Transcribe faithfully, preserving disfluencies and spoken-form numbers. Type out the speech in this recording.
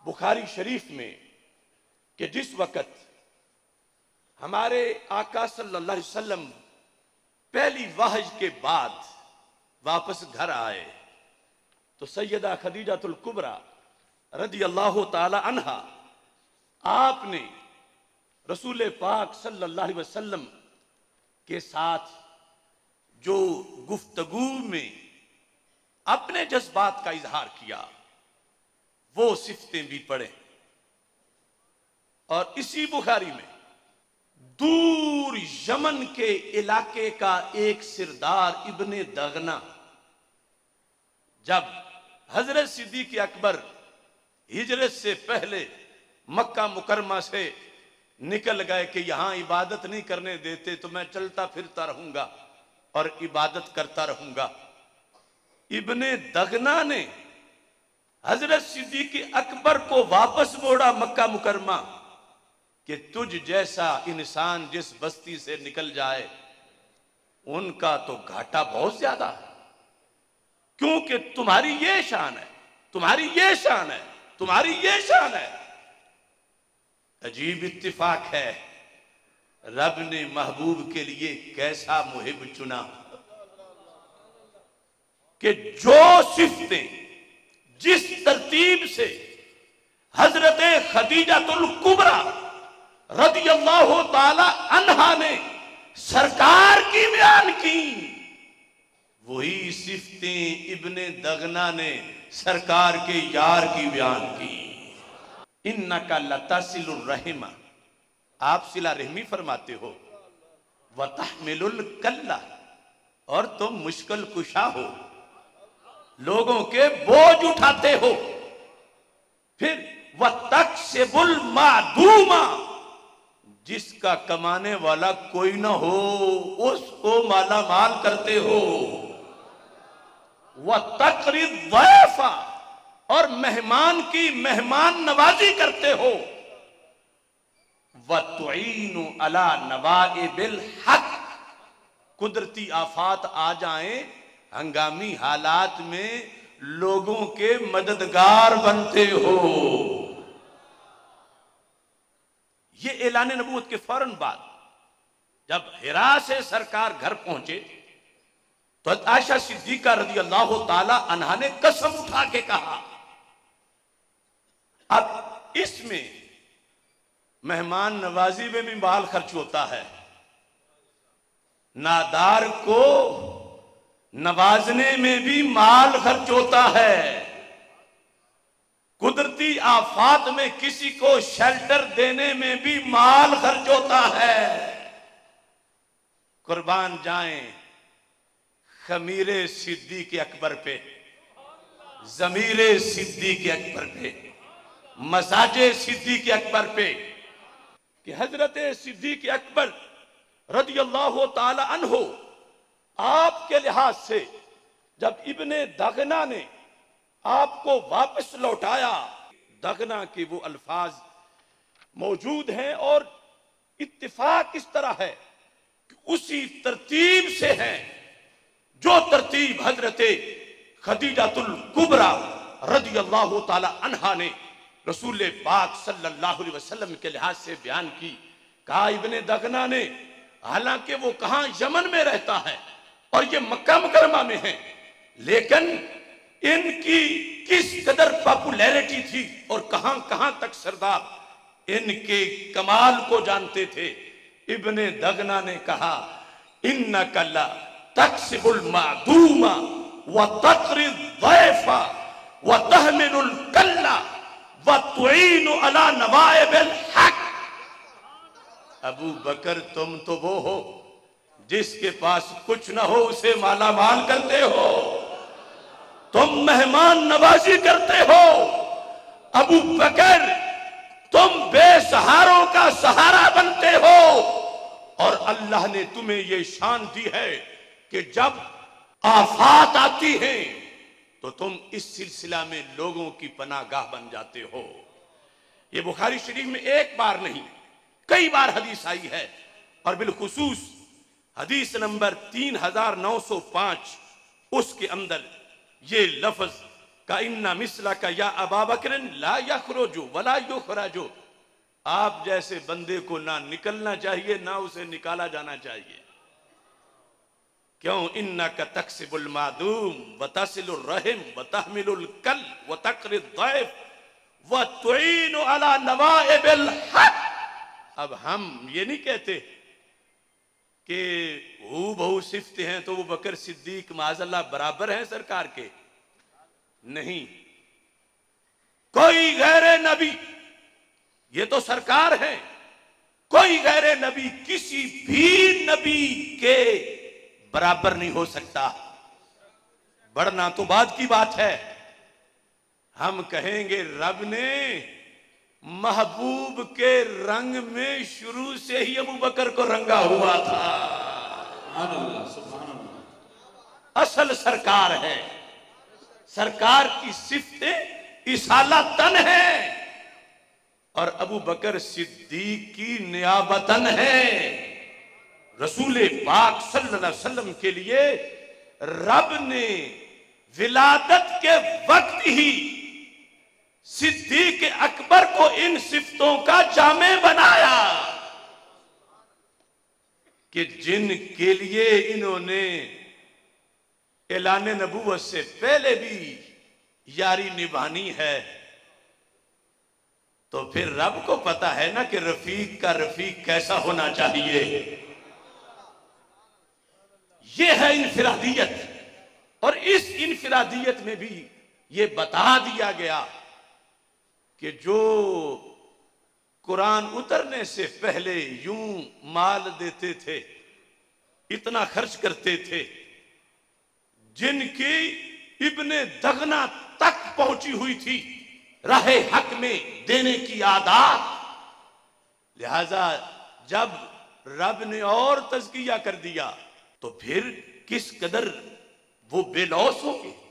बुखारी शरीफ में कि जिस वक़्त हमारे आका सल्लल्लाहु अलैहि वसल्लम पहली वाहज के बाद वापस घर आए तो सैयदा खदीजातुल कुबरा रदी अल्लाह ताला अन्हा आपने रसूल पाक सल्लल्लाहु अलैहि वसल्लम के साथ जो गुफ्तगू में अपने जज्बात का इजहार किया वो सिफतें भी पढ़े। और इसी बुखारी में दूर यमन के इलाके का एक सिरदार इब्ने दगना जब हजरत सिद्दीक़ अकबर हिजरत से पहले मक्का मुकरमा से निकल गए कि यहां इबादत नहीं करने देते तो मैं चलता फिरता रहूंगा और इबादत करता रहूंगा, इब्ने दगना ने हजरत सिद्दीक़ अकबर को वापस मोड़ा मक्का मुकरमा कि तुझ जैसा इंसान जिस बस्ती से निकल जाए उनका तो घाटा बहुत ज्यादा है, क्योंकि तुम्हारी ये शान है, तुम्हारी ये शान है, तुम्हारी ये शान है। अजीब इत्तिफाक है, रब ने महबूब के लिए कैसा मुहिब चुना कि जो सिफतें जिस तरतीब से हजरत खदीजातुल कुबरा रदी अल्लाह ताला अन्हा ने सरकार की बयान की, वही सिफतें इब्ने दगना ने सरकार के यार की बयान की। इन्नका लतासिलुर रहमा, आप सिला रहमी फरमाते हो, व तहमिलुल कल्ला, और तुम मुश्किल कुशा हो, लोगों के बोझ उठाते हो। फिर व तक्सिबुल मादूमा, जिसका कमाने वाला कोई ना हो उसको माला माल करते हो। व तकरीद वैफा, और मेहमान की मेहमान नवाजी करते हो। व तुईनु अला नवाइबिल हक, कुदरती आफात आ जाएं, हंगामी हालात में लोगों के मददगार बनते हो। ये ऐलान नबूवत के फौरन बाद जब हिरा से सरकार घर पहुंचे तो आयशा सिद्दीका रज़ी अल्लाह ताला अन्हा ने कसम उठा के कहा। अब इसमें मेहमान नवाजी में भी माल खर्च होता है, नादार को नवाजने में भी माल खर्च होता है, कुदरती आफात में किसी को शेल्टर देने में भी माल खर्च होता है। कुर्बान जाएं खमीरे सिद्दीक़ अकबर पे, जमीरे सिद्दीक़ अकबर पे, मसाजे सिद्दीक़ अकबर पे कि हजरत सिद्दीक़ अकबर रज़ी अल्लाह ताला अन्हो आपके लिहाज से जब इब्ने दगना ने आपको वापस लौटाया, दगना के वो अल्फाज मौजूद हैं और इत्तिफाक इस तरह है कि उसी तरतीब से है जो तरतीब हजरत खदीजातुल कुबरा रज़ी अल्लाह ताला अन्हा ने रसूल पाक सल्लल्लाहु अलैहि वसल्लम के लिहाज से बयान की। कहा इब्ने दगना ने, हालांकि वो कहां यमन में रहता है और ये मक्का मुकरमा में है, लेकिन इनकी किस कदर पॉपुलैरिटी थी और कहां कहां तक सरदार इनके कमाल को जानते थे। इब्ने दगना ने कहा इन्नका ला तक्सिबुल मादूमा व तकरिद दैफा व तहमिलुल कल्ला व तुईनु अला नवाइबिल हक। अबू बकर तुम तो वो हो जिसके पास कुछ ना हो उसे माला माल करते हो, तुम मेहमान नवाजी करते हो। अबू बकर तुम बेसहारों का सहारा बनते हो और अल्लाह ने तुम्हें यह शान दी है कि जब आफात आती है तो तुम इस सिलसिला में लोगों की पनागाह बन जाते हो। ये बुखारी शरीफ में एक बार नहीं कई बार हदीस आई है और बिलखुसूस हदीस नंबर तीन हजार नौ सौ पांच उसके अंदर ये लफ्ज का इन्ना मिसला का या अबा बकरिन ला यखरुजु वला युखरजु, आप जैसे बंदे को ना निकलना चाहिए ना उसे निकाला जाना चाहिए। क्यों? इन्ना का तक्सिबुल मादूम व तसिलुर रहम व तहमिलुल कल व तकरिद दैफ व तुईनु अला नवाइबिल हक। अब हम ये नहीं कहते कि हू बहु सिफ्ते हैं तो वो बकर सिद्दीक माज़अल्लाह बराबर हैं सरकार के, नहीं। कोई गैर नबी, ये तो सरकार है, कोई गैर नबी किसी भी नबी के बराबर नहीं हो सकता। बढ़ना तो बाद की बात है। हम कहेंगे रब ने महबूब के रंग में शुरू से ही अबू बकर को रंगा हुआ था। असल सरकार है, सरकार की सिफ्तें इसालतन है और अबू बकर सिद्दीक की नियाबतन है। रसूल पाक सल्लल्लाहु अलैहि वसल्लम के लिए रब ने विलादत के वक्त ही सिद्दीक अकबर को इन सिफ्तों का जामे बनाया कि जिनके लिए इन्होंने ऐलान नबूवत से पहले भी यारी निभानी है, तो फिर रब को पता है ना कि रफीक का रफीक कैसा होना चाहिए। यह है इनफिरादियत, और इस इनफिरादियत में भी यह बता दिया गया कि जो कुरान उतरने से पहले यूं माल देते थे, इतना खर्च करते थे, जिनकी इब्ने दगना तक पहुंची हुई थी राहे हक में देने की आदत, लिहाजा जब रब ने और तज़किया कर दिया तो फिर किस कदर वो बेलौस होंगे।